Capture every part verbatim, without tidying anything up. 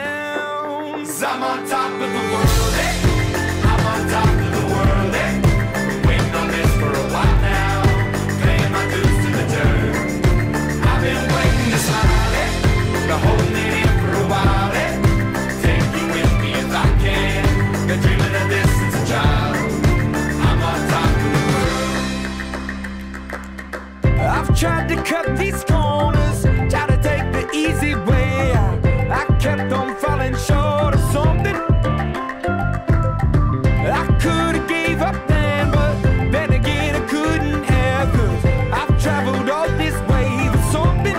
down. 'Cause I'm on top of the world, eh? I'm on top of the world, eh? Been waiting on this for a while now, paying my dues to the dirt. I've been waiting to smile, eh? Been holding it in for a while, eh? Take you with me if I can. Been dreaming of this since a child. I'm on top of the world. I've tried to cut these corners, tried to take the easy way out. I kept on falling short of something. I could've gave up then, but then again I couldn't have, 'cause I've traveled all this way for something.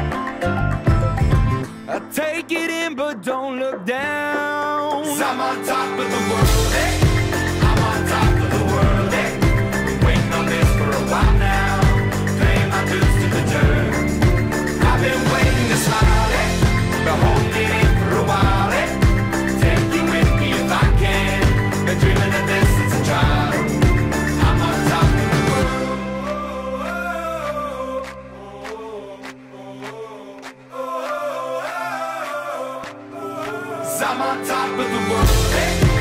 I take it in but don't look down. 'Cause I'm on top of the world, eh? I'm on top of the world, eh? Been waiting on this for a while now, paying my dues to the dirt. I've been waiting to smile, eh? Been holding it in for a while, eh? Take you with me if I can. Been dreaming of this since a child. I'm on top of the world. 'Cause I'm on top of the world, eh?